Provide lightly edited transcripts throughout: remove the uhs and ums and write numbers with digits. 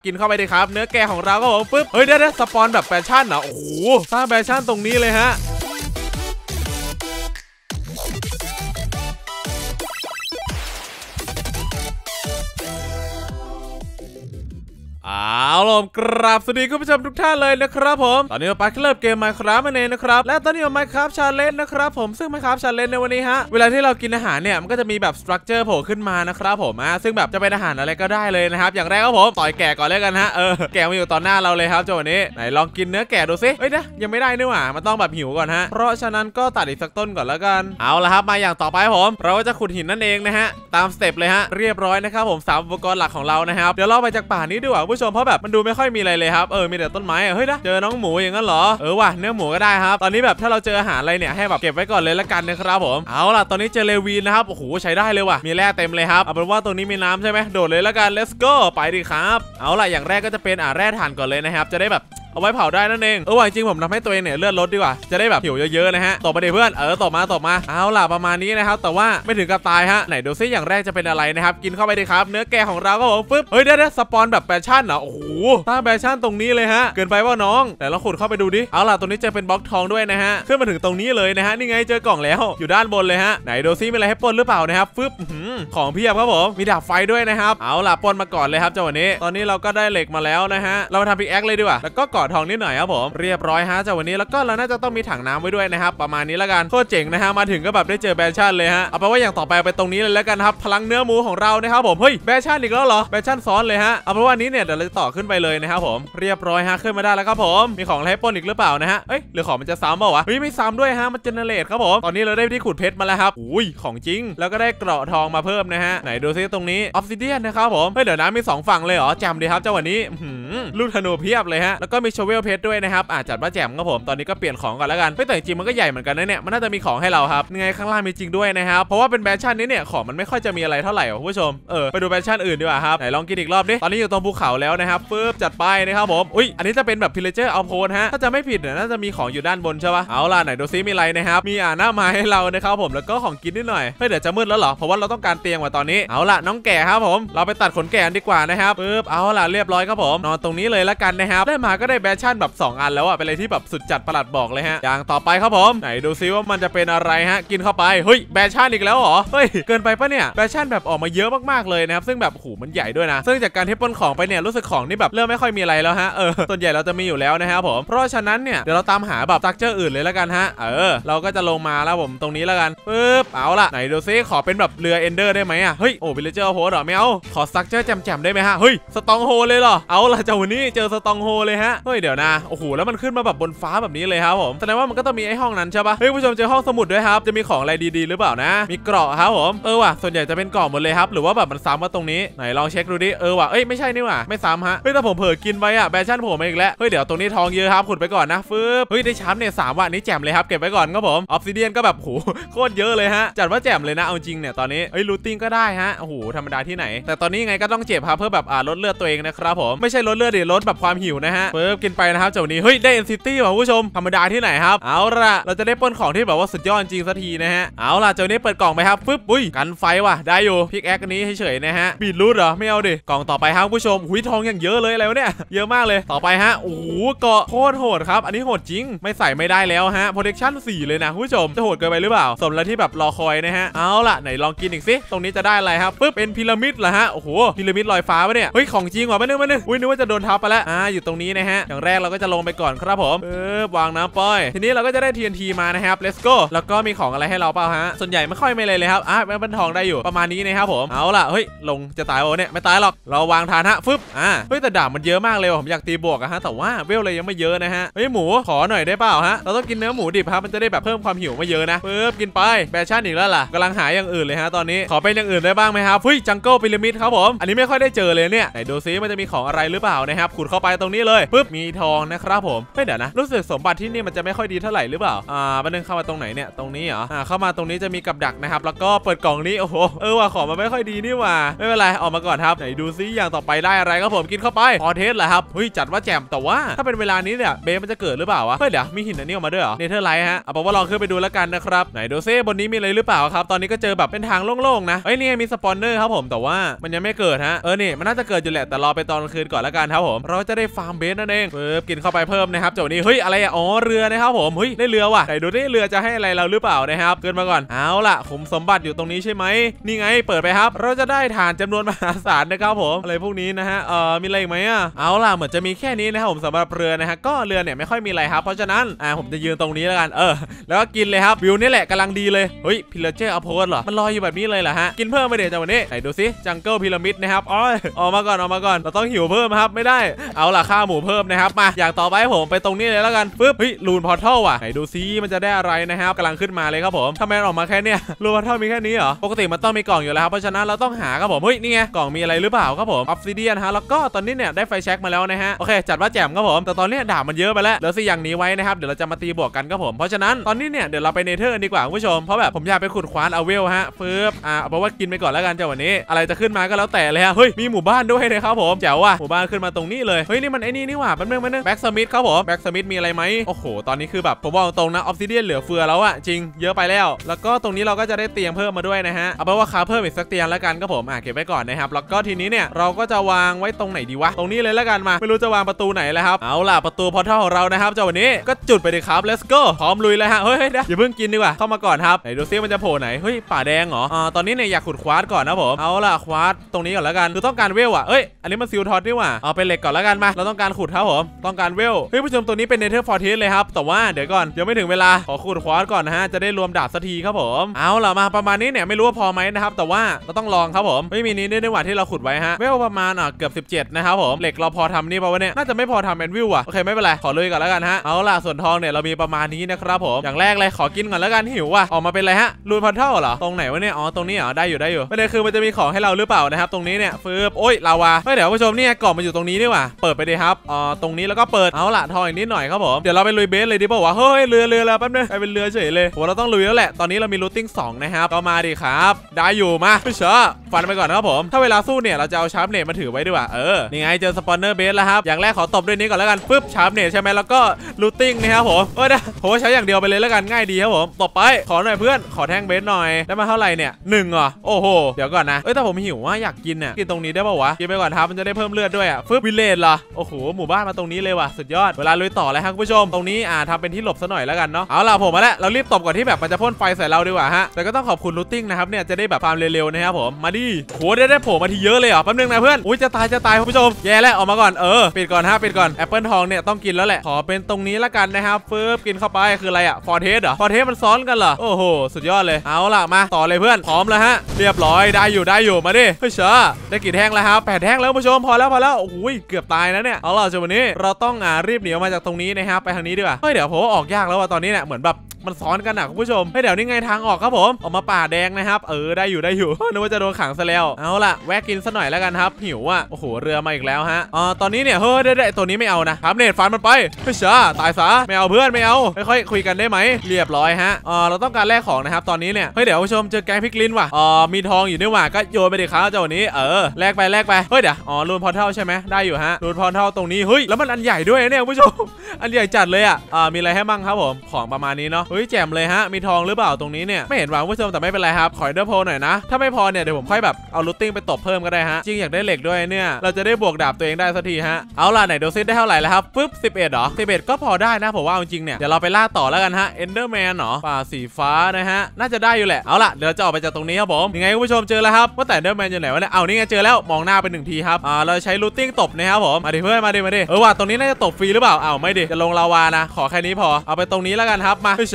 กินเข้าไปดิครับเนื้อแกะของเราก็ผมปึ๊บเฮ้ยได้สปอนแบบแฟชั่นเหรอโอ้โหสร้างแฟชั่นตรงนี้เลยฮะเอาล่ะครับสวัสดีคุณผู้ชมทุกท่านเลยนะครับผมตอนนี้เราไปเริ่มเกม Minecraft นั่นเองนะครับและตอนนี้เรา Minecraft Challenge นะครับผมซึ่ง Minecraft Challenge ในวันนี้ฮะเวลาที่เรากินอาหารเนี่ยมันก็จะมีแบบ structure โผล่ขึ้นมานะครับผมซึ่งแบบจะเป็นอาหารอะไรก็ได้เลยนะครับอย่างแรกครับผมต่อยแกะก่อนเลยกันฮะแกะมาอยู่ต่อหน้าเราเลยครับจังหวะนี้ไหนลองกินเนื้อแกะดูสิเฮ้ยนะยังไม่ได้นี่หว่ามันต้องแบบหิวก่อนฮะเพราะฉะนั้นก็ตัดอีกสักต้นก่อนแล้วกันเอาละครับมาอย่างต่อไปผมเราก็จะขุดหินนั่นเองนะฮะตามสเต็ปเลยฮะเรียบร้อยนะครับผม3อุปกรณ์หลักของเรานะครับเดี๋ยวเราไปจากป่านี้ดีกว่าผู้ชมเพราะแบบมันดูไม่ค่อยมีอะไรเลยครับมีแต่ต้นไม้เฮ้ยนะเจอน้องหมูอย่างนั้นเหรอว่ะเนื้อหมูก็ได้ครับตอนนี้แบบถ้าเราเจออาหารอะไรเนี่ยให้แบบเก็บไว้ก่อนเลยละกันนะครับผมเอาล่ะตอนนี้เจอเลวีนนะครับโอ้โหใช้ได้เลยว่ะมีแร่เต็มเลยครับเอาเป็นว่าตรงนี้มีน้ำใช่ไหมโดดเลยละกัน let's go ไปดิครับเอาล่ะอย่างแรกก็จะเป็นแร่ถ่านก่อนเลยนะครับจะได้แบบเอาไว้เผาได้นั่นเองว่าจริงผมทำให้ตัวเองเนี่ยเลือดลดดีกว่าจะได้แบบหิวเยอะๆนะฮะตบมาดิเพื่อนตบมาเอาล่ะประมาณนี้นะครับแต่ว่าไม่ถึงกับตายฮะไหนดูซิอย่างแรกจะเป็นอะไรนะครับกินเข้าไปดิครับเนื้อแกะของเราก็ผมปึ๊บเฮ้ยได้สปอนแบบแฟชั่นเหรอโอ้โหสร้างแฟชั่นตรงนี้เลยฮะเกินไปว่าน้องแต่เราขุดเข้าไปดูดิเอาล่ะตรงนี้จะเป็นบล็อกทองด้วยนะฮะขึ้นมาถึงตรงนี้เลยนะฮะนี่ไงเจอกล่องแล้วอยู่ด้านบนเลยฮะไหนดูซิมีอะไรให้ปนหรือเปล่านะครับฟึบของเพียบครับผมมีดาบไฟด้วยนะครับเอาล่ะปนมาก่อนเลยครับจังหวะนี้ตอนนี้เราก็ได้เหล็กมาแล้วนะฮะเรามาทำพิกแอคเลยดีกว่าแล้วก็ก่อทองนิดหน่อยครับผมเรียบร้อยฮะจากวันนี้แล้วก็เราน่าจะต้องมีถังน้ำไว้ด้วยนะครับประมาณนี้แล้วกันโคตรเจ๋งนะฮะมาถึงก็แบบได้เจอแบชั่นเลยฮะเอาไปว่าอย่างต่อไปไปตรงนี้เลยแล้วกันครับพลังเนื้อหมูของเรานะครับผมเฮ้ยแบชั่นอีกแล้วเหรอแบชั่นซ้อนเลยฮะเอาไปว่านี้เนี่ยเดี๋ยวเราจะต่อขึ้นไปเลยนะครับผมเรียบร้อยฮะขึ้นมาได้แล้วครับผมมีของอะไรให้ปนอีกหรือเปล่านะฮะหรือของมันจะซ้ำเปล่าวะเฮ้ยไม่ซ้ำด้วยฮะมันเจเนเรตครับผมตอนนี้เราได้ที่ขุดเพชรมาแล้วครับอุ้ยของจริงแล้วก็ได้เกราะทองมาเพิ่มนะฮะไหนดูซิตรงนี้ออฟซิเดียนนะครับผมเดี๋ยวนะมี2ฝั่งเลยเหรอแจมดีครับเจ้าวันนี้ลูกธนูเพียบเลยฮะแล้วก็มีโชเวลเพชรด้วยนะครับจัดว่าแจมครับผมตอนนี้ก็เปลี่ยนของก่อนแล้วกันแต่จริงมันก็ใหญ่เหมือนกันนะเนี่ยมันน่าจะมีของให้เราครับยังไงข้างล่างมีจริงด้วยนะครับเพราะว่าเป็นแบชั่นนี้เนี่ยของมันไม่ค่อยจะมีอะไรเท่าไหร่คุณผู้ชมไปดูแบชั่นอื่นดีกว่าครับไหนลองกินอีกรอบดิตอนนี้อยู่ตรงภูเขาแล้วนะครับปึ๊บจัดไปนะครับผมอุ้ยอันนี้จะเป็นแบบพิลเลเจอร์เอาโพนฮะถ้าจะไม่ผิดเนี่ยน่าจะมีของอยู่ด้านบนใช่ปะเอาล่ะไหนดูซิมีอะไรนะครับมีหน้าไม้ให้เรานะครับผมแล้วก็ของกินนิดหน่อยเดี๋ยวจะมืดแล้วเหรอเพราะว่าเราต้องการเตียงว่ะตอนนี้เอาล่ะน้องแก่ครับผมเราไปตัดขนแก่ดีกว่านะครับปึ๊บเอาล่ะเรียบร้อยครับผมนอนตรงนี้เลยละกันนะครับได้มาก็ได้แบชั่นแบบ2อันแล้วเป็นอะไรที่แบบสุดจัดประหลัดบอกเลยฮะอย่างต่อไปครับผมไหนดูซิว่ามันจะเป็นอะไรฮะกินเข้าไปเฮ้ยแบชั่นอีกแล้วเหรอเฮ้ยเกินไปปะเนี่ยแบชั่นแบบออกมาเยอะมากๆเลยนะครับซึ่งแบบโอ้โหมันใหญ่ด้วยนะซึ่งจากการที่ปนของไปเนี่ยรู้สึกของนี่แบบเริ่มไม่ค่อยมีอะไรแล้วฮะส่วนใหญ่เราจะมีอยู่แล้วนะครับผมเพราะฉะนั้นเนี่ยเดี๋ยวเราตามหาแบบสตรัคเจอร์อื่นเลยแล้วกันฮะเราก็จะลงมาแล้วผมตรงนี้แล้วกันปึ๊บเอาล่ะไหนดูซิขอเป็นแบบเรือเอนเดอร์ได้ไหมเฮ้ยโอ้วิลเลเจอร์โฮสเหรอไม่เอาขอสตรัคเจอร์แจ่มๆได้ไหมฮะเฮ้ยสตองโฮเลยเหรอเอาล่ะเจ้าวันนี้เจอสตองโฮเลยฮะเฮ้ยเดี๋ยวนะโอ้โหแล้วมันขึ้นมาแบบบนฟ้าแบบนี้เลยครับผมแสดงว่ามันก็ต้องมีไอ้ห้องนั้นใช่ปะเฮ้ยผู้ชมเจอห้องสมุดด้วยครับจะมีของอะไรดีๆหรือเปล่านะมีเกราะครับผมว่ะส่วนใหญ่จะเป็นเกราะหมดเลยครับหรือว่าแบบมันซ้ำมาตรงนี้ไหนลองเช็คดูดิว่ะไม่ใช่นี่ว่ะไม่ซ้ำฮะแต่ผมเผลอกินไปแบชั่นผมมาอีกแล้วเดี๋ยวตรงนี้ทองเยอะครับขุดไปก่อนนะฟึบได้ชาร์ปเนี่ย3ว่ะนี่แจ่มเลยครับเก็บไว้ก่อนครับผมออฟซิเดียนก็แบบโหโคตรเยอะเลยฮะจัดว่าแจ่มเลยนะเอาจริงเนี่ยตอนนี้รูทติ้งก็ได้ฮะโอ้โหธรรมดาที่ไหนแต่ตอนนี้ไงก็ต้องเจ็บครับเพื่อแบบลดเลือดตัวเองนะครับผมไม่ใช่ลดเลือดดิลดแบบความหิวนะฮะปึ๊บกินไปนะครับเจ้านี้ได้เอ็นซิตี้ว่ะผู้ชมธรรมดาที่ไหนครับเอาล่ะเราจะได้ปนของที่แบบว่าสุดยอดจริงสักทีนะฮะเอาล่ะเจ้านี้เปิดกล่องไปครับปึ๊บอุ้ยกันไฟว่ะได้อยู่พิกแอคอันนี้เฉยๆนะฮะบีดรูทเหรอไม่เอาดิกล่องต่อไปครับผู้ชมหุยทองอย่างเยอะเลยอะไรวะเนี่ยเยอะมากเลยต่อไปฮะโอ้โหเกาะโคตรโหดครับอันนี้โหดจริงไม่ใส่ไม่ได้แล้วฮะ protection 4เลยนะผู้ชมจะโหดเกินไปหรือเปล่าสมแล้วที่แบบรอคอยนะฮะเอาล่ะไหนลองกินอีกสิตรงนี้จะได้อะไรครับปึ๊บเป็นพีระมิดเหรอฮะโอ้โหพีระมิดลอยฟ้าปะเนี่ยเฮ้ยของจริงว่ะไม่นึกอุ้ยนึกว่าจะโดนทับไปแล้วอยู่ตรงนี้นะฮะอย่างแรกเราก็จะลงไปก่อนครับผมวางน้ำป้อยทีนี้เราก็จะได้ TNT มานะครับ let's go แล้วก็มีของอะไรให้เราเปล่าฮะส่วนใหญ่ไม่ค่อยไม่เลยครับมันเป็นทองได้อยู่ประมาณนี้นะครับผมเอาล่ะเฮ้ยลงจะตายโอ้เนี่ยไม่ตายหรอกเราวางฐานฮะฟึบแต่ดาบมันเยอะมากเลยผมอยากตีบวกฮะแต่ว่าเวลเลยยังไม่เยอะนะฮะหมูขอหน่อยได้เปล่าฮะเราต้องกินเนื้อหมูดิบครับมันจะได้แบบเพิ่มความหิวไม่เยอะนะปึ๊บกินไปแบชั่นอีกแล้วล่ะกำลังหาอย่างอื่นเลยฮะตอนนี้ขอเป็นอย่างอื่นได้บ้างไหมครับจังเกิลพีระมิดครับผมอันนี้ไม่ค่อยได้เจอเลยเนี่ยไหนดูซิมันจะมีของอะไรหรือเปล่านะครับขุดเข้าไปตรงนี้เลยปึ๊บมีทองนะครับผมเดี๋ยวนะรู้สึกสมบัติที่นี่มันจะไม่ค่อยดีเท่าไหร่หรือเปล่าบันนึงเข้ามาตรงไหนเนี่ยตรงนี้เหรอเข้ามาตรงนี้จะมีกับดักนะครับแล้วก็เปิดกล่องนี้โอ้โหว่าของมันไม่ค่อยดีนี่ว่าไม่เป็นไรออกมาก่อนครับไหนดูซิอย่างต่อไปได้อะไรครับผมกินเข้าไปพอเทสแหละครับเฮ้ยจัดว่าแจ่มแต่ว่าถ้าเป็นเวลานี้เนี่ยเบสมันจะเกิดหรือเปล่าวะเดี๋ยวมีหินอันนี้ออกมาด้วยเหรอเนเธอร์ไลท์ฮะเอาเป็นว่าลองขึ้นไปดูแล้วกันนะครับไหนดูซิบนนี้มีอะไรหรือเปล่าครับตอนนี้ก็เจอแบบเป็นทางโล่งๆนะนี่มีสปอนเนอร์ครับผมแต่ว่ามันยังไม่เกิดฮะนี่มันน่าจะเกิดอยู่แหละแต่รอไปตอนกลางคืนก่อนแล้วกันครับผมเราจะได้ฟาร์มเบสนั่นเองกินเข้าไปเพิ่มนะครับเจ้านี้เฮ้ยอะไรอ๋อเรือนะครับผมเฮ้ยได้เรือว่ะไหนดูดิเรือจะให้อะไรเราหรือเปล่านะครับเกินมาก่อนเอาล่ะขุมสมบัติอยู่ตรงนี้ใช่ไหมนี่ไงเปิดไปครับเราจะได้ฐานจำนวนมหาศาลนะครับผมอะไรพวกนี้นะฮะมีอะไรอีกไหมเอาล่ะเหมือนจะมีแค่นี้นะครับผมสำหรับเรือนะฮะก็เรือเนี่ยไม่ค่อยมีอะไรครับเพราะฉะนั้นผมจะยืนตรงนี้แล้วกันแล้วก็กินเลยครับวิวนี่แหละกำลังดีเลยเฮ้ยพิลเลเจอร์อัพโพสเหรอมันลอยอยู่แบบนี้เลยเหรอฮะกินเพิ่มไปเดี๋ยวจากวันนี้ไหนดูซิจังเกิลพีระมิดนะครับออกมาก่อนเราต้องหิวเพิ่มครับไม่ได้เอาล่ะค่าหมูเพิ่มนะครับมาอย่างต่อไปผมไปตรงนี้เลยแล้วกันปึ๊บเฮ้ยลูนพอร์ทัลว่ะไหนดูซิมันจะได้อะไรนะครับกำลังขึ้นมาเลยครับผมทำไมออกมาแค่เนี้ยลูนพอร์ทัลมีแค่นี้เหรอปกติมันต้องมีกล่องอยู่แล้วครับเพราะฉะนั้นเราต้องหาครับผมเฮ้ยนี่ไงกล่องมีอะไรหรือเปล่าครับผมออฟซิเดียนฮะแล้วก็ตอนนี้เนี่ยได้ไฟแช็กมาแล้วนะฮะโอเคจัดว่าแจ่มครับผมแต่ตอนนี้ดาบมันเยอะไปแล้วเหลือสิอย่างนี้ไว้นะครับเดี๋ยวเราจะมาตีบวกกันครับผมเพราะฉะนั้นตอนนี้เนี่ยเดี๋ยวเราไปเนเธอร์ดีกว่าคุณผู้ชมเพราะแบบผมอยากไปขุดคว้านเอาเวลฮะปึ๊บเอาเป็นว่ากินไปก่อนแล้วกันจ้าวันนี้อะไรจะขึ้นมาก็แล้วแต่เลยฮะเฮ้ยมีหมู่บ้านด้วยนะครับผมแจ๋วว่ะหมู่บ้านขึ้นมาตรงนี้เลยเฮ้ยนี่มันไอ้นี่ว่าแป๊บนึงแบ็กสมิธครับผมแบ็กสมิธมีอะไรไหมโอ้โหตอนนี้คือแบบผมบอกตรงนะออฟซิเดียนเหลือเฟือแล้วอะจริงเยอะไปแล้วแล้วก็ตรงนี้เราก็จะได้เตียงเพิ่มมาด้วยนะฮะเอาเป็นว่าคาเพิ่มอีกสักเตียงแล้วกันครับผมเก็บไว้ก่อนนะครับแล้วก็ทีนี้เนี่ยเราก็จะวางไว้ตรงไหนดีวะตรงนี้เลยแล้วกันมาไม่รู้จะวางประตูไหนแล้วครับเอาล่ะประตูพอร์ทัลของเรานะครับเจ้าวันนี้ก็จุดไปเลยครับ let's go พร้อมลุยเลยฮะเฮ้ยเดี๋ยวอย่าเพิ่งกินดีกว่าเข้ามาก่อนครับไหนดูซิมันจะโผล่ไหนเฮ้ยป่าแดงเหรอตอนนี้เนี่ยอยากขุดควาร์ตก่อนนะผมเอาล่ะควาร์ตตรงนี้ก่อนแล้วกันคือต้องการเวลอันนี้มันซิลทอสนี่ว่ะเอาเป็นเหล็กก่อนแล้วกันมาเราต้องการขุดครับผมต้องการเวลเฮ้ยผู้ชมตัวนี้เป็นเนเธอร์ฟอร์เทสเลยครับแต่ว่าเดี๋ยวก่อนยังไม่ถึงเวลาขอขุดควาร์ตก่อนนะฮะจะได้รวมดาบสักทีครับผมเอาล่ะมาประมาณนี้เนี่ยไม่รู้ว่าพอไหมนะครับแต่ว่าเราต้องลองครับผมไม่มีนี้ในวันที่เราขุดไว้ฮะเวลประมาณเกือบ17นะครับผมเหล็กเราพอทำนี่ป่าวะเนี่ยน่าจะไม่พอทำแอนวิลโอเคไม่เป็นไรขอเลยก่อนแล้วกันฮะเอาล่ะส่วนทองเนี่ยเรามีประมาณนี้นะครับผมอย่างแรกเลยขอกินก่อนแล้วกันหิวว่ะออกมาเป็นอะไรฮะรูนพอร์ทัลเหรอตรงไหนวะเนี่ยตรงนี้เหรอได้อยู่ประเด็นคือมันจะมีของให้เราหรือเปล่านะครับตรงนี้เนี่ยฟืบโอ้ยลาวาเดี๋ยวผู้ชมเนี่ยกล่องมันอยู่ตรงนี้นี่ว่ะเปิดไปดิครับตรงนี้แล้วก็เปิดเอาล่ะทองอีกนิดหน่อยครับผมเดี๋ยวเราไปลุยเบสเลยดีป่าวะเฮ้ยเรือแล้วแป๊บนึงไปเป็นเรือเฉยเลยโหเราต้องลุยแล้วแหละตอนนี้เรามีรูทติ้ง2นะครับก็มาดิครับได้อยู่มาพี่เชอฟันไปก่อนครับผมถ้าเวลาสู้เนี่ยเราจะเอาชาร์ปเนตมาถือไว้ดีกว่านี่ไงเจอสปอนเนอร์เบสแล้วครับอย่างแรกขอตบด้วยนี้ก่อนแล้วกันปึ๊บชาร์ปเนตใช่ไหมแล้วก็รูทติ้งนะครับผมผมว่าใช้อย่างเดียวไปเลยแล้วกันง่ายดีครับผมตบไปขอหน่อยเพื่อนขอแท่งเบสหน่อยได้มาเท่าไหร่เนี่ย1เหรอโอ้โหเดี๋ยวก่อนนะแต่ผมหิวว่าอยากกินกินตรงนี้ได้ป่าววะกินไปก่อนครับมันจะได้เพิ่มเลือดด้วยฟึบวิลเลจเหรอโอ้โหหมู่บ้านมาตรงนี้เลยว่ะสุดยอดเวลาลุยต่อเลยครับคุณผู้ชมตรงนี้ทำเป็นที่หลบซะหน่อยแล้วกันเนาะเอาล่ะผมมาแล้วเรารีบตบก่อนที่แบบมันจะพ่นไฟใส่เราดีกว่าฮะแต่ก็ต้องขอบคุณรูทติ้งนะครับเนี่ยจะได้แบบฟาร์มเร็วๆนะครับผมมาดิโหได้โผล่มาทีเยอะเลยเหรอแป๊บนึงนะเพื่อนอุ้ยจะตายคุณผู้ชมแย่แล้วออกมาก่อนปิดก่อนปิดก่อนแอปเปิลทองเนี่ยต้องกินแล้วแหละขอเป็นตรงนี้ละกันนะครับฟึบกินเข้าไปคืออะไรฟอร์เทสเหรอฟอร์เทสมันซ้อนกันเหรอโอ้โหสุดยอดเลยเอาล่ะมาต่อเลยเพื่อนพร้อมแล้วฮะเรียบร้อยได้อยู่มาดิเฮ้ยเชอได้กี่แท่งแล้วครับ8แท่งแล้วผู้ชมพอแล้วโอ้ยเกือบตายนะเนี่ยเอาล่ะจนวันนี้เราต้องรีบหนีออกมาจากตรงนี้นะครับไปทางนี้ดีกว่าเฮ้ยเดี๋ยวผมออกยากแล้วว่าตอนนี้เนี่ยเหมือนแบบมันซ้อนกันคุณผู้ชมเฮ้ยเดี๋ยวนี่ไงทางออกครับผมออกมาป่าแดงนะครับได้อยู่นึกว่าจะโดนขังซะแล้วเอาล่ะแวะกินซะหน่อยแล้วกันครับหิวโอ้โหเรือมาอีกแล้วฮะตอนนี้เนี่ยเฮ้ยได้ตัวนี้ไม่เอานะครับเนตฟันมันไปเฮ้ยตายซะไม่เอาเพื่อนไม่เอาค่อยๆคุยกันได้ไหมเรียบร้อยฮะเราต้องการแลกของนะครับตอนนี้เนี่ยเฮ้ยเดี๋ยวผู้ชมเจอแกงพริกลิ้นว่ะมีทองอยู่นี่ว่ะก็โยนไปดิครับเจ้าวันนี้แลกไปเฮ้ยเดี๋ยวรูนพอร์ทัลใช่ไหมได้อยู่ฮะรูนพอร์ทัลตรงนี้เฮ้ยแล้วมันอันใหญ่ด้วยเนี่ยผู้ชมอันใหญ่จัดเลยมีอะไรให้บ้างครับผมของประมาณนี้เนาะเฮ้ยแจ่มเลยฮะมีทองหรือเปล่าตรงนี้เนี่ยไม่เห็นวางผู้ชมแต่ไม่เป็นไรครับขอเดอร์โพหน่อยนะถ้าไม่พอเนี่ยเดี๋ยวผมค่อยแบบเอารูทติ้งไปตบเพิ่มก็ได้ฮะจริงอยากได้เหล็กด้วยเนี่ยเราจะได้บวกดาบตัวเองได้สักทีฮะเอาล่ะไหนดูซิได้เท่าไหร่แล้วครับปึ๊บ11เหรอ11ก็พอได้นะผมว่าจริงเนี่ยเดี๋ยวเราไปล่าต่อแล้วกันฮะเอนเดอร์แมนเหรอป่าสีฟ้านะฮะน่าจะได้อยู่แหละเอาล่ะเดี๋ยวจะออกไปจากตรงนี้ครับผมยังไงคุณผู้ชมเจอแล้วครับว่าแต่เอนเดอร์แมนอยู่ไหนวะเนี่ยเอานี่ไงเจอแล้วมองหน้าไป1ทีครับเราใช้รูทติ้งตบนะครับผมมาดิเพื่อนมาดิว่าตรงนี้น่าจะตบฟรีหรือเปล่าไม่ดิจะลงลาวานะขอแค่นี้พอเอาไปตรงนี้แล้วกันครับมาเฮ้ย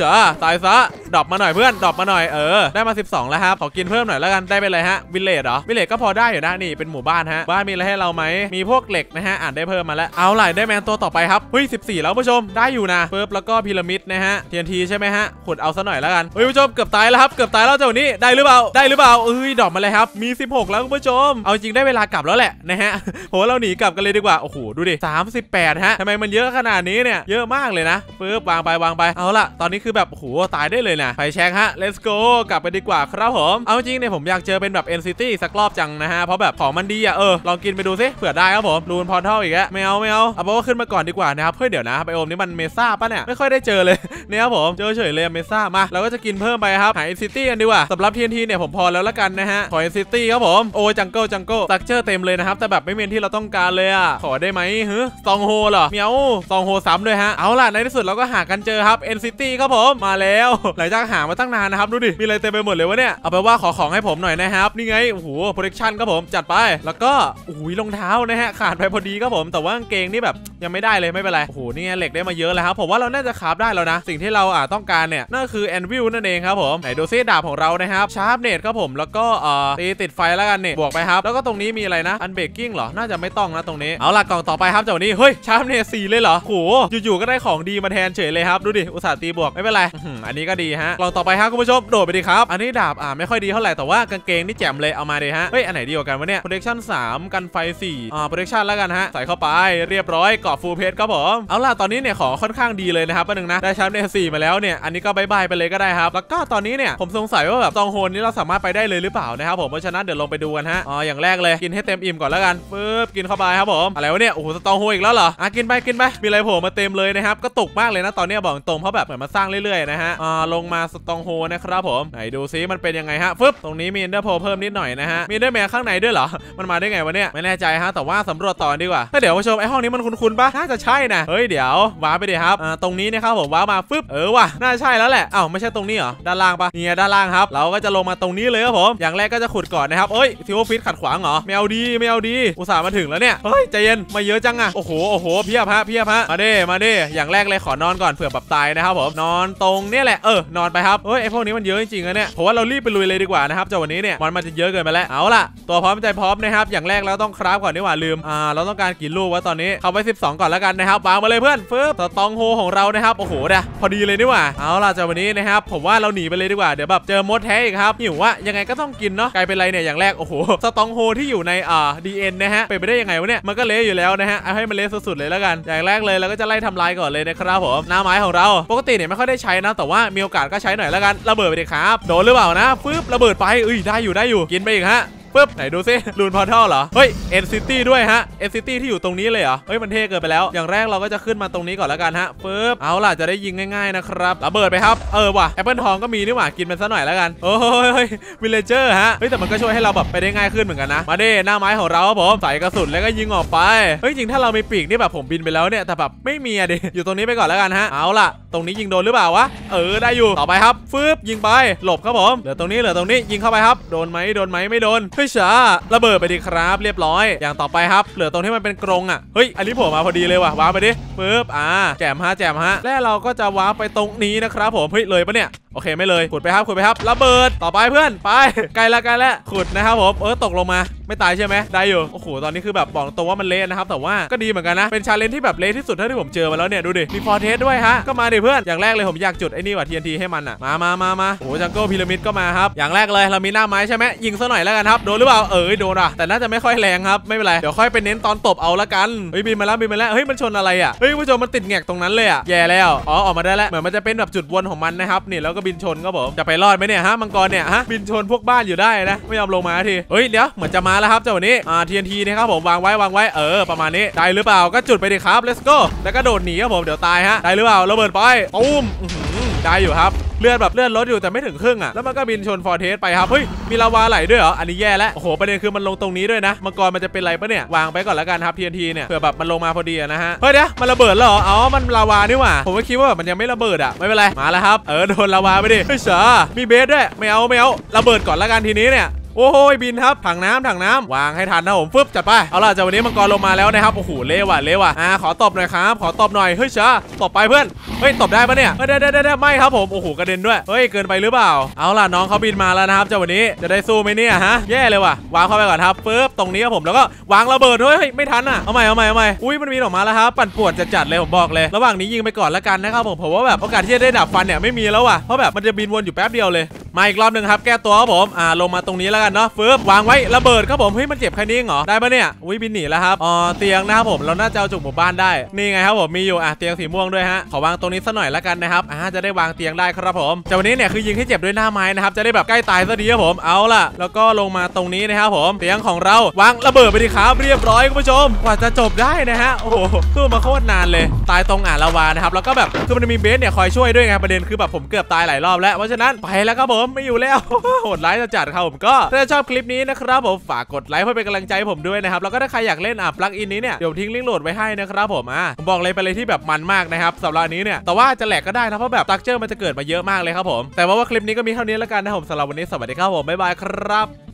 ตายซะดรอปมาหน่อยเพื่อนดรอปมาหน่อยได้มา12แล้วครับขอกินเพิ่มหน่อยแล้วกันได้ไปเลยฮะวิลเลจเหรอวิลเลจก็พอได้อยู่นะนี่เป็นหมู่บ้านฮะบ้านมีอะไรให้เราไหมมีพวกเหล็กนะฮะอ่านได้เพิ่มมาแล้วเอาไหลได้แมนตัวต่อไปครับเฮ้ย14แล้วผู้ชมได้อยู่นะปึ๊บแล้วก็พีระมิดนะฮะ TNT ใช่ไหมฮะขุดเอาซะหน่อยแล้วกันเฮ้ยผู้ชมเกือบตายแล้วครับเกือบตายแล้วเจ้านี้ได้หรือเปล่าดรอปมาเลยครับมี16แล้วคุณผู้ชมเอาจริงได้เวลากลับแล้วแหละนะฮะโหเราหนีกลับกันเลยดีกว่าโอ้โหดูดิ38ฮะทำไมมันเยอะขนาดนี้เนี่ยเยอะมากเลยนะปึ๊บวางไปเอาละตอนนี้คือแบบโอ้โหตายได้เลยนะไปแช็คฮะ let's go กลับไปดีกว่าครับผมเอาจริงเนี่ยผมอยากเจอเป็นแบบ NCT สักรอบจังนะฮะเพราะแบบของมันดีอ่ะลองกินไปดูซิเผื่อได้ครับผมรูนพอร์ทัลอีกแล้วไม่เอาเอาว่าขึ้นมาก่อนดีกว่านะครับเพื่อเดี๋ยวนะไบโอมนี้มันเมซ่าป่ะเนี่ยไม่ค่อยได้เจอเลยเนี่ยครับผมเจอเฉยเลยเมซ่ามาเราก็จะกินเพิ่มไปครับหา NCT กันดีกว่าสำหรับ TNT เนี่ยผมพอแล้วละกันนะฮะขอ NCT ครับผมโอ้จังเกิลสตรัคเจอร์เต็มเลยนะครับแต่แบบไม่มีที่เราต้องการเลยอ่ะขอได้ไหมซองโฮเหรอเมียวซองโฮซ้ำด้วยฮะเอาล่ะในที่สุดเราก็หากันเจอครับ NCT ครับผมมาแล้วหลังจากหามาตั้งนานนะครับดูดิมีอะไรเต็มไปหมดเลยวะเนี่ยเอาไปว่าขอของให้ผมหน่อยนะครับนี่ไงโอ้โห protection ครับผมจัดไปแล้วก็โอ้โหรองเท้านะฮะขาดไปพอดีครับผมแต่ว่ากางเกงนี่แบบยังไม่ได้เลยไม่เป็นไรโอ้โหนี่ไงเหล็กได้มาเยอะแล้วครับผมว่าเราน่าจะคราฟได้แล้วนะสิ่งที่เราต้องการเนี่ยนั่นคือแอนวิลนั่นเองครับผมไหนดูซิดาบของเรานะครับชาร์ปเนตครับผมแล้วก็ตีติดไฟแล้วกันเนี่ยบวกไปครับแล้วก็ตรงนี้มีอะไรนะอันเบกกิ้งเหรอน่าจะไม่ต้องนะตรงนี้เอาล่ะกล่องต่อไปครับเจ้านี้เฮ้ยชาร์ปเนต4เลยเหรอโหอยู่ๆก็ได้ของดีมาแทนเฉยเลยครับดูดิอุตส่าห์ตีบวกไม่เป็นไรอันนี้ก็ดีฮะกล่องต่อไปครับคุณผู้ชมโดดไปดิครับอันนี้ดาบไม่ค่อยดีเท่าไหร่แต่ว่ากางเกงนี่แจ่มเลยเอามาเลยฮะเฮ้ยอันไหนดีกว่ากันวะเนี่ย protection 3กันไฟ4protection แล้วกันฮะใส่เข้าไปเรียบร้อยเกาะฟูลเพชรครับผมเอาล่ะตอนนี้เนี่ยของค่อนข้างดีเลยนะครับประหนึ่งนะได้ชาร์ปเนต4มาแล้วเนี่ยอันนี้ก็บายไปเลยก็ได้ครับแล้วก็ตอนนี้เนี่ยผมสงสัยว่าแบบซองโฮนนี้เราสามารถไปได้เลยหรือเปล่านะครับผมเพราะฉะนั้นเดี๋ยวลงไปดูกันฮะอย่างแรกเลยกินให้เต็มอิ่มก่อนแล้วกันปึ๊บกินเข้าไปครับผมอะไรวะเนี่ยโอ้โหซองโฮอีกแล้วเหรอกินไปมีอะไรโผล่มาเต็มเลยนะครับก็ตกมากเลยนะตอนนี้บอกตรงเพราะแบบเหมือนมาสร้างเรื่อยๆนะฮะลงมาสตองโฮนะครับผมไหนดูซิมันเป็นยังไงฮะฟึบตรงนี้มีเอนเดอร์โพเพิ่มนิดหน่อยนะฮะมีเอนเดอร์แมนข้างในด้วยเหรอมันมาได้ไงวะเนี่ยไม่แน่ใจฮะแต่ว่าสำรวจต่อดีกว่าเดี๋ยวผู้ชมไอห้องนี้มันคุ้นๆปะน่าจะใช่นะเฮ้ยเดี๋ยวว้าไปดิครับตรงนี้นะครับผมว้ามาฟึบว่ะน่าใช่แล้วแหละไม่ใช่ตรงนี้เหรอด้านล่างปะเนี่ยด้านล่างครับเราก็จะลงมาตรงนี้เลยครับผมอย่างแรกก็จะขุดก่อนนะครับซิโอฟิตขัดขวางเหรอไม่เอาดีอุตส่าห์มาถึงแล้วเนี่ยเฮ้ยใจเย็นมาเยอะจังอะโอ้โหเพียบฮะมาดิอย่างแรกเลยขอนอนก่อนเผื่อแบบตายนะครับผมนอนตรงเนี่ยแหละนอนไปครับไอพวกนี้มันเยอะจริงๆนะเนี่ยเพราะว่าเรารีบไปลุยเลยดีกว่านะครับจากวันนี้เนี่ยมันจะเยอะเกินไปแล้วเอาล่ะตัวพร้อมใจพร้อมนะครับอย่างแรกเราต้องคราฟก่อนดีกว่าลืมเราต้องการกี่ลูกวะตอนนี้เอาไว้12ก่อนแล้วกันนะครับวางมาเลยเพื่อนฟึบสตองโฮของเรานะครับโอ้โหเนี่ยพอดีเลยนี่หว่าเอาล่ะจากวันนี้นะครับผมว่าเราหนีไปเลยดีกว่าเดี๋ยวแบบเจอมดแท้อีกครับหิวว่ายังไงก็ต้องกินเนาะกลายเป็นไรเนี่ยอย่างแรกโอ้โหสตองโฮที่อยู่ในDN นะฮะไปได้ยังไงวะเนี่ยมันก็เละอยู่แล้วนะฮะเอาให้มันเละสุดๆเลยแล้วกันอย่างแรกเลยเราก็จะไล่ทำลายก่อนเลยนะครับผมหน้าไม้ของเราปกติเนี่ยไม่ค่อยได้ใช้นะแต่ว่ามีโอกาสก็ใช้หน่อยแล้วกันระเบิดไปดิครับโดนหรือเปล่านะฟึบระเบิดไปได้อยู่กินไปอีกฮะปึ๊บไหนดูซิรูนพอร์ทัลเหรอเฮ้ย NCT ด้วยฮะ NCT ที่อยู่ตรงนี้เลยเหรอเฮ้ยมันเท่เกินไปแล้วอย่างแรกเราก็จะขึ้นมาตรงนี้ก่อนแล้วกันฮะปึ๊บเอาล่ะจะได้ยิงง่ายๆนะครับระเบิดไปครับว่ะแอปเปิลทองก็มีนี่หว่ากินมันซะหน่อยแล้วกันวิลเลเจอร์ฮะเฮ้ยแต่มันก็ช่วยให้เราแบบไปได้ง่ายขึ้นเหมือนกันนะมาดิหน้าไม้ของเราครับผมใส่กระสุนแล้วก็ยิงออกไปเฮ้ยจริงถ้าเรามีปีกนี่แบบผมบินไปแล้วเนี่ยแต่แบบไม่มีดิอยู่ตรงนี้ไปก่อนแล้วกันฮะเอาล่ะตรงนี้ยิงโดนหรือเปล่าวะได้อยู่ต่อไปครับฟึบยิงไปหลบครับผมเหลือตรงนี้ยิงเข้าไปครับโดนไหมไม่โดนเฮ้ยช้าระเบิดไปดิครับเรียบร้อยอย่างต่อไปครับเหลือตรงที่มันเป็นกรงเฮ้ยอันนี้ผมมาพอดีเลยว่ะว้าไปดิปึ๊บแจมฮะแล้วเราก็จะว้าไปตรงนี้นะครับผมเฮ้ยเลยปะเนี่ยโอเคไม่เลยขุดไปครับระเบิดต่อไปเพื่อนไปไกลแล้วขุดนะครับผมตกลงมาไม่ตายใช่ไหมได้อยู่โอ้โหตอนนี้คือแบบบอกตรงว่ามันเละนะครับแต่ว่าก็ดีเหมือนกันนะเป็นชาเลนจ์ที่แบบเละที่สุดเท่าที่ผมเจอมาแล้วเนี่ยดูดิมีฟอร์เทสด้วยฮะก็มาดิเพื่อนอย่างแรกเลยผมอยากจุดไอ้นี่ว่ะ TNT ให้มันมาโอ้จังเกิลพีระมิดก็มาครับอย่างแรกเลยเรามีหน้าไม้ใช่ไหมยิงซะหน่อยแล้วกันครับโดนหรือเปล่าโดนแต่น่าจะไม่ค่อยแรงครับไม่เป็นไรเดี๋ยวค่อยไปเน้นตอนตบเอาละกันเฮ้ยบินมาแล้วเฮ้ยมันชนอะไรเฮ้ยผู้ชมมันติดแงกตรงนั้นเลยแย่แล้วออกมาได้แล้วเหมือนมันจะเป็นแบบจุดวนของมันนะครับนี่แล้วก็บินชนก็ผมจะไปรอดไหมเนี่ยฮะมังกรเนี่ยฮะบินชนพวกบ้านอยู่ได้นะไม่ยอมลงมาทีเฮ้ยเดี๋ยวเหมือนจะมาแล้วครับเจ้าวันนี้TNT นะครับผมวางไว้ประมาณนี้ได้หรือเปล่าก็จุดไปดิครับ let's go แล้วก็โดดหนีครับผมเดี๋ยวตายฮะได้หรือเปล่าระเบิดไปตุ้มได้อยู่ครับเลือดลดอยู่แต่ไม่ถึงครึ่งแล้วมันก็บินชนฟอร์เทสไปครับเฮ้ยมีลาวาไหลด้วยเหรออันนี้แย่แล้วโอ้โหประเด็นคือมันลงตรงนี้ด้วยนะมังกรมันจะเป็นไรปะเนี่ยวางไปก่อนแล้วกันครับ TNT เนี่ยเผื่อแบบมันลงมาพอดีนะฮะเฮ้ยเดี๋ยวมันระเบิดแล้วเหรอมันลาวานี่หว่าผมก็คิดว่าแบบมันยังไม่ระเบิดไม่เป็นไรมาแล้วครับโดนลาวาไปดิเฮ้ยเสือมีเบสด้วยไม่เอาระเบิดก่อนแล้วกันทีนี้เนี่ยโอ้โหบินครับถังน้ำวางให้ทันนะผมฟึบจัดไปเอาล่ะจากวันนี้มังกรลงมาแล้วนะครับโอ้โหเละว่ะขอตบหน่อยครับขอตบหน่อยเฮ้ยช้าตบไปเพื่อนเฮ้ยตบได้ปะเนี่ยได้ไม่ครับผมโอ้โหกระเด็นด้วยเฮ้ยเกินไปหรือเปล่าเอาล่ะน้องเขาบินมาแล้วนะครับจากวันนี้จะได้สู้ไหมเนี่ยฮะแย่เลยว่ะวางเข้าไปก่อนครับฟึบตรงนี้ครับผมแล้วก็วางระเบิดเฮ้ยไม่ทันอ่ะเอาใหม่อุ้ยมันบินออกมาแล้วครับปั่นป่วนจัดเลยผมบอกเลยระหว่างนี้ยิงไปก่อนแล้วกันนะครับผมว่าแบบโอกาสที่จะได้ดับฟันเนี่ยไม่มีแล้วว่ะเพราะแบบมันจะบินวนอยู่แป๊บเดียวเลยมาอีกรอบหนึ่งครับแก้ตัวครับผมลงมาตรงนี้แล้วกันเนาะฟึบวางไว้ระเบิดครับผมเฮ้ยมันเจ็บแค่นี้เหรอได้ปะเนี่ยอุ้ยบินหนีแล้วครับเตียงนะครับผมเราน่าจะเอาจุกหมู่บ้านได้นี่ไงครับผมมีอยู่เตียงสีม่วงด้วยฮะขอวางตรงนี้สักหน่อยแล้วกันนะครับจะได้วางเตียงได้ครับผมแต่วันนี้เนี่ยคือยิงให้เจ็บด้วยหน้าไม้นะครับจะได้แบบใกล้ตายซะดีครับผมเอาล่ะแล้วก็ลงมาตรงนี้นะครับผมเตียงของเราวางระเบิดไปดิครับเรียบร้อยคุณผู้ชมกว่าจะจบได้นะฮะโอ้โหสู้มาโคตรนานเลยตายตรงลาวานะครับแล้วก็แบบคือมันมีเบสเนี่ยคอยช่วยด้วยไงประเด็นคือแบบผมเกือบตายหลายรอบแล้วเพราะฉะนั้นไปแล้วครับผมไม่อยู่แล้ว โหดร้ายจัดครับผมก็ถ้าชอบคลิปนี้นะครับผมฝากกดไลค์เพื่อเป็นกำลังใจให้ผมด้วยนะครับแล้วก็ถ้าใครอยากเล่นปลั๊กอินนี้เนี่ยเดี๋ยวทิ้งลิงก์โหลดไว้ให้นะครับผมผมบอกเลยไปเลยที่แบบมันมากนะครับสำหรับนี้เนี่ยแต่ว่าจะแหลกก็ได้นะเพราะแบบสตรัคเจอร์มันจะเกิดมาเยอะมากเลยครับผมแต่ว่าคลิปนี้ก็มีเท่านี้แล้วกันนะผมสำหรับวันนี้สวัสดีครับผมบ๊ายบายครับ